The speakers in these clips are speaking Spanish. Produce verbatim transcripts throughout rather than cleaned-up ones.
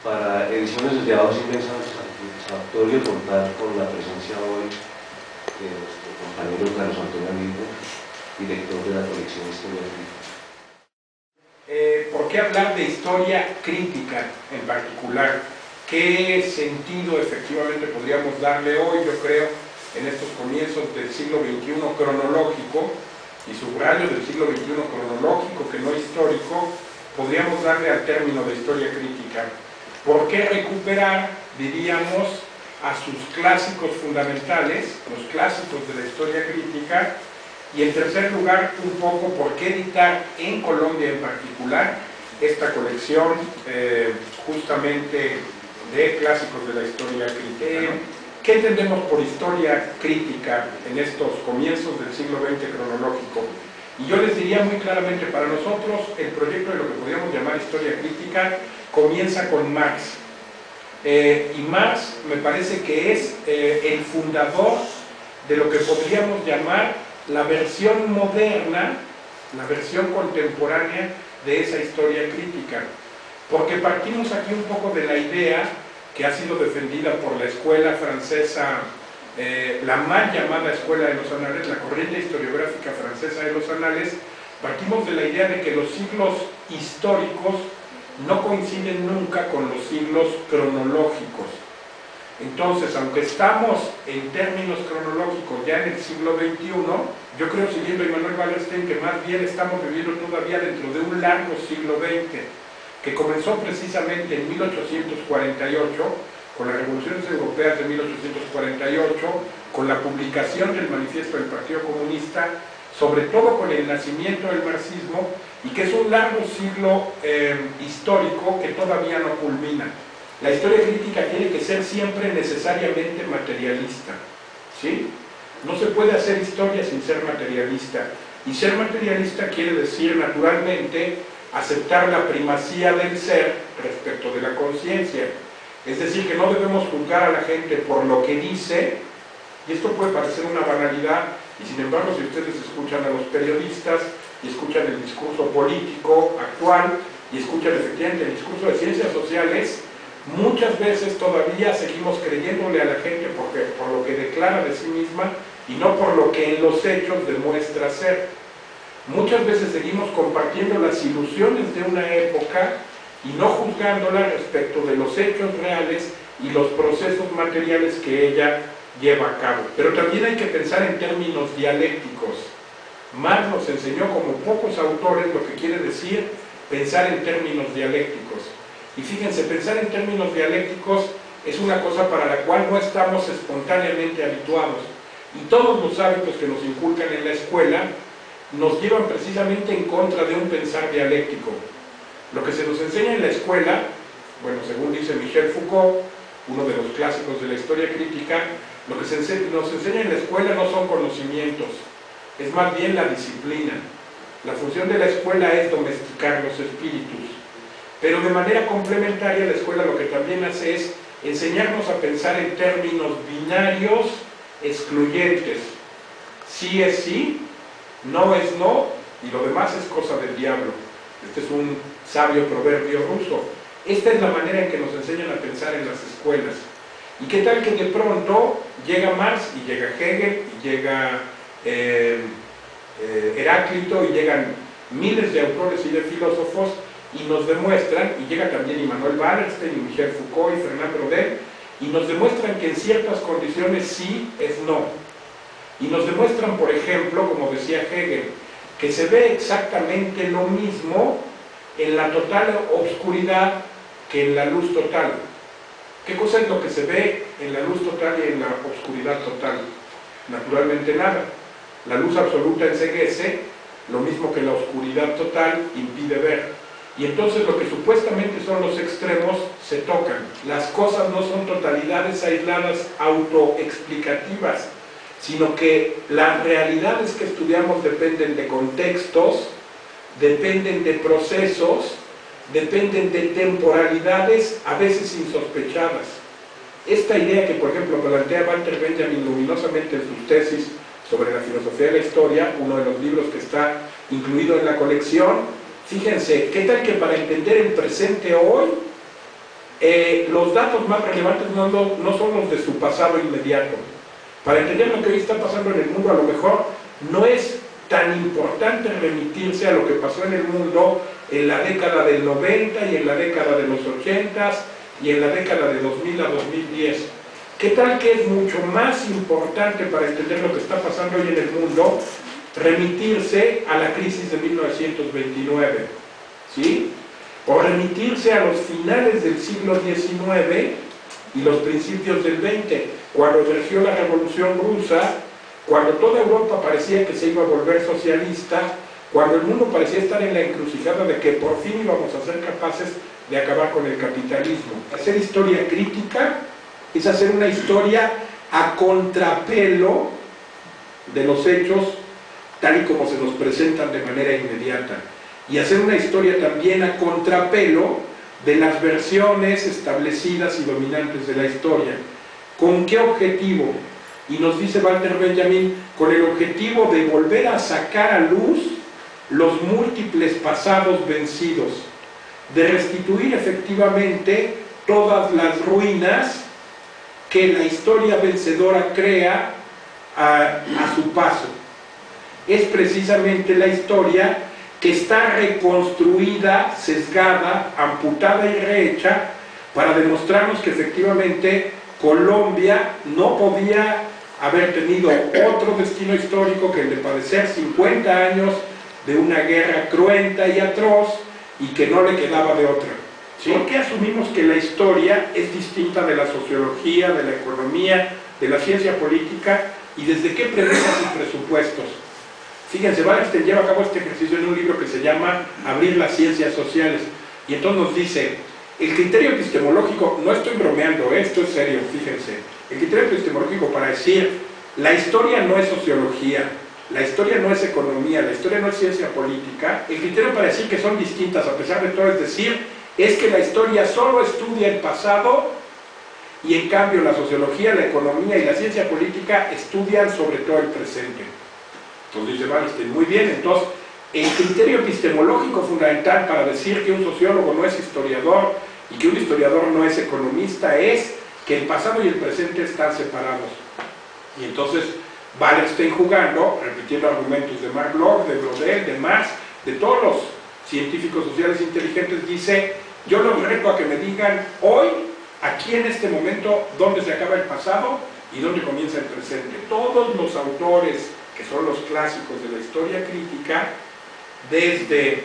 Para Ediciones desde Abajo es inmensa satisfactorio contar con la presencia hoy de nuestro compañero Carlos Antonio Amigo, director de la colección Historia Crítica. Eh, ¿Por qué hablar de historia crítica en particular? ¿Qué sentido efectivamente podríamos darle hoy, yo creo, en estos comienzos del siglo veintiuno cronológico, y subrayo del siglo veintiuno cronológico, que no histórico, podríamos darle al término de historia crítica? ¿Por qué recuperar, diríamos, a sus clásicos fundamentales, los clásicos de la historia crítica? Y en tercer lugar, un poco, ¿por qué editar en Colombia en particular esta colección eh, justamente de clásicos de la historia crítica? ¿Qué entendemos por historia crítica en estos comienzos del siglo veinte cronológico? Y yo les diría muy claramente, para nosotros el proyecto de lo que podríamos llamar historia crítica comienza con Marx. Eh, y Marx me parece que es eh, el fundador de lo que podríamos llamar la versión moderna, la versión contemporánea de esa historia crítica. Porque partimos aquí un poco de la idea que ha sido defendida por la escuela francesa, eh, la mal llamada escuela de los anales, la corriente historiográfica francesa de los anales. Partimos de la idea de que los siglos históricos no coinciden nunca con los siglos cronológicos. Entonces, aunque estamos en términos cronológicos ya en el siglo veintiuno, yo creo, siguiendo a Immanuel Wallerstein, que más bien estamos viviendo todavía dentro de un largo siglo veinte, que comenzó precisamente en mil ochocientos cuarenta y ocho, con las revoluciones europeas de mil ochocientos cuarenta y ocho, con la publicación del manifiesto del Partido Comunista, sobre todo con el nacimiento del marxismo, y que es un largo siglo eh, histórico que todavía no culmina. La historia crítica tiene que ser siempre necesariamente materialista, ¿sí? No se puede hacer historia sin ser materialista, y ser materialista quiere decir, naturalmente, aceptar la primacía del ser respecto de la conciencia. Es decir, que no debemos juzgar a la gente por lo que dice, y esto puede parecer una banalidad, y sin embargo, si ustedes escuchan a los periodistas, y escuchan el discurso político actual, y escuchan efectivamente el discurso de ciencias sociales, muchas veces todavía seguimos creyéndole a la gente porque, por lo que declara de sí misma, y no por lo que en los hechos demuestra ser. Muchas veces seguimos compartiendo las ilusiones de una época y no juzgándola respecto de los hechos reales y los procesos materiales que ella lleva a cabo. Pero también hay que pensar en términos dialécticos. Marx nos enseñó, como pocos autores, lo que quiere decir pensar en términos dialécticos. Y fíjense, pensar en términos dialécticos es una cosa para la cual no estamos espontáneamente habituados. Y todos los hábitos que nos inculcan en la escuela nos llevan precisamente en contra de un pensar dialéctico. Lo que se nos enseña en la escuela, bueno, según dice Michel Foucault, uno de los clásicos de la historia crítica, lo que se nos enseña en la escuela no son conocimientos, es más bien la disciplina. La función de la escuela es domesticar los espíritus, pero de manera complementaria la escuela lo que también hace es enseñarnos a pensar en términos binarios excluyentes. Sí es sí, no es no, y lo demás es cosa del diablo. Este es un sabio proverbio ruso. Esta es la manera en que nos enseñan a pensar en las escuelas. ¿Y qué tal que de pronto llega Marx y llega Hegel y llega eh, eh, Heráclito y llegan miles de autores y de filósofos y nos demuestran, y llega también Immanuel Wallerstein y Michel Foucault y Fernand Braudel, y nos demuestran que en ciertas condiciones sí es no. Y nos demuestran, por ejemplo, como decía Hegel, que se ve exactamente lo mismo en la total oscuridad que en la luz total. ¿Qué cosa es lo que se ve en la luz total y en la oscuridad total? Naturalmente nada. La luz absoluta enceguece, lo mismo que la oscuridad total impide ver. Y entonces lo que supuestamente son los extremos se tocan. Las cosas no son totalidades aisladas autoexplicativas, sino que las realidades que estudiamos dependen de contextos, dependen de procesos, dependen de temporalidades a veces insospechadas. Esta idea que, por ejemplo, plantea Walter Benjamin luminosamente en sus tesis sobre la filosofía de la historia, uno de los libros que está incluido en la colección, fíjense, ¿qué tal que para entender el presente hoy eh, los datos más relevantes no, no, no son los de su pasado inmediato. Para entender lo que hoy está pasando en el mundo, a lo mejor no es tan importante remitirse a lo que pasó en el mundo en la década del noventa y en la década de los ochentas y en la década de dos mil a dos mil diez. ¿Qué tal que es mucho más importante para entender lo que está pasando hoy en el mundo remitirse a la crisis de mil novecientos veintinueve? ¿Sí? O remitirse a los finales del siglo diecinueve y los principios del veinte, cuando emergió la Revolución Rusa, cuando toda Europa parecía que se iba a volver socialista, cuando el mundo parecía estar en la encrucijada de que por fin íbamos a ser capaces de acabar con el capitalismo. Hacer historia crítica es hacer una historia a contrapelo de los hechos tal y como se nos presentan de manera inmediata, y hacer una historia también a contrapelo de las versiones establecidas y dominantes de la historia. ¿Con qué objetivo? Y nos dice Walter Benjamin, con el objetivo de volver a sacar a luz los múltiples pasados vencidos, de restituir efectivamente todas las ruinas que la historia vencedora crea a, a su paso. Es precisamente la historia que está reconstruida, sesgada, amputada y rehecha para demostrarnos que efectivamente Colombia no podía haber tenido otro destino histórico que el de padecer cincuenta años de una guerra cruenta y atroz y que no le quedaba de otra. ¿Sí? ¿Por qué asumimos que la historia es distinta de la sociología, de la economía, de la ciencia política y desde qué premisas y presupuestos? Fíjense, Wallerstein lleva a cabo este ejercicio en un libro que se llama Abrir las ciencias sociales, y entonces nos dice, el criterio epistemológico, no estoy bromeando, esto es serio, fíjense, el criterio epistemológico para decir, la historia no es sociología, la historia no es economía, la historia no es ciencia política, el criterio para decir que son distintas a pesar de todo es decir, es que la historia solo estudia el pasado y en cambio la sociología, la economía y la ciencia política estudian sobre todo el presente. Entonces dice Wallerstein, muy bien, entonces el criterio epistemológico fundamental para decir que un sociólogo no es historiador y que un historiador no es economista es que el pasado y el presente están separados. Y entonces Wallerstein, jugando, repitiendo argumentos de Marc Bloch, de Brodel, de Marx, de todos los científicos sociales inteligentes, dice, yo los reto a que me digan hoy, aquí en este momento, dónde se acaba el pasado y dónde comienza el presente. Todos los autores que son los clásicos de la historia crítica, desde,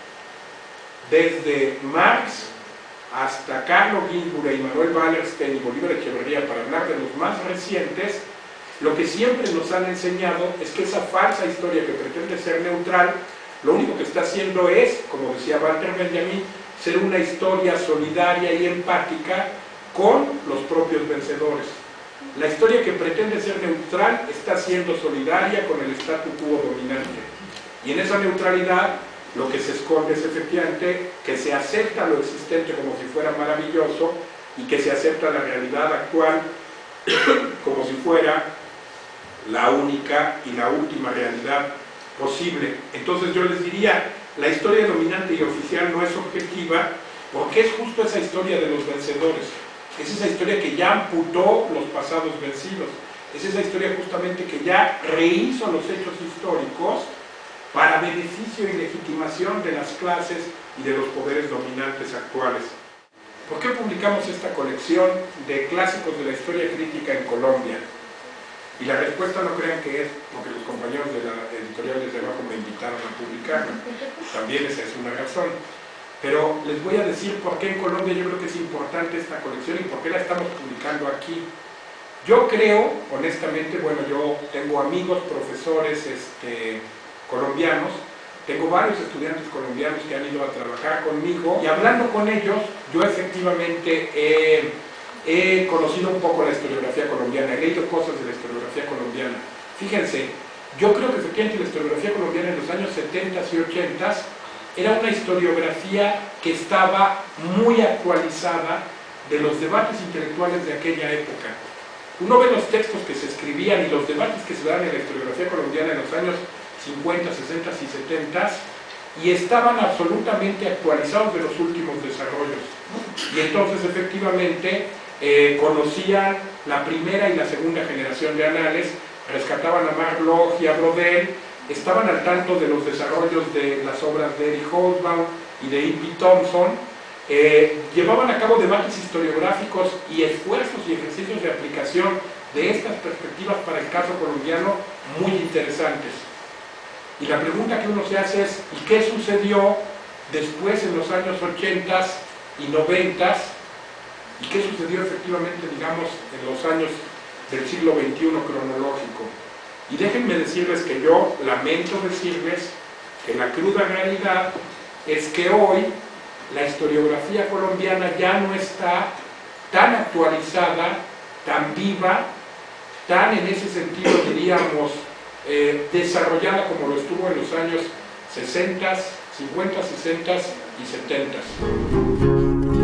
desde Marx hasta Carlo Ginzburg y Manuel Wallerstein y Bolívar Echeverría, para hablar de los más recientes, lo que siempre nos han enseñado es que esa falsa historia que pretende ser neutral, lo único que está haciendo es, como decía Walter Benjamin, ser una historia solidaria y empática con los propios vencedores. La historia que pretende ser neutral está siendo solidaria con el statu quo dominante. Y en esa neutralidad lo que se esconde es efectivamente que se acepta lo existente como si fuera maravilloso y que se acepta la realidad actual como si fuera la única y la última realidad posible. Entonces yo les diría, la historia dominante y oficial no es objetiva porque es justo esa historia de los vencedores. Es esa historia que ya amputó los pasados vencidos. Es esa historia justamente que ya rehizo los hechos históricos para beneficio y legitimación de las clases y de los poderes dominantes actuales. ¿Por qué publicamos esta colección de clásicos de la historia crítica en Colombia? Y la respuesta no crean que es porque los compañeros de la editorial desde abajo me invitaron a publicarla. También esa es una razón. Pero les voy a decir por qué en Colombia yo creo que es importante esta colección y por qué la estamos publicando aquí. Yo creo, honestamente, bueno, yo tengo amigos, profesores este, colombianos, tengo varios estudiantes colombianos que han ido a trabajar conmigo y hablando con ellos, yo efectivamente he, he conocido un poco la historiografía colombiana, he leído cosas de la historiografía colombiana. Fíjense, yo creo que efectivamente la historiografía colombiana en los años setenta y ochenta era una historiografía que estaba muy actualizada de los debates intelectuales de aquella época. Uno ve los textos que se escribían y los debates que se dan en la historiografía colombiana en los años cincuenta, sesenta y setenta y estaban absolutamente actualizados de los últimos desarrollos. Y entonces efectivamente eh, conocían la primera y la segunda generación de anales, rescataban a Marlowe y a Brodel, estaban al tanto de los desarrollos de las obras de Eric Hobsbawm y de E P Thompson, eh, llevaban a cabo debates historiográficos y esfuerzos y ejercicios de aplicación de estas perspectivas para el caso colombiano muy interesantes. Y la pregunta que uno se hace es, ¿y qué sucedió después en los años ochenta y noventa? ¿Y qué sucedió efectivamente, digamos, en los años del siglo veintiuno cronológico? Y déjenme decirles que yo lamento decirles que la cruda realidad es que hoy la historiografía colombiana ya no está tan actualizada, tan viva, tan en ese sentido, diríamos, eh, desarrollada como lo estuvo en los años sesenta, cincuenta, sesenta y setenta.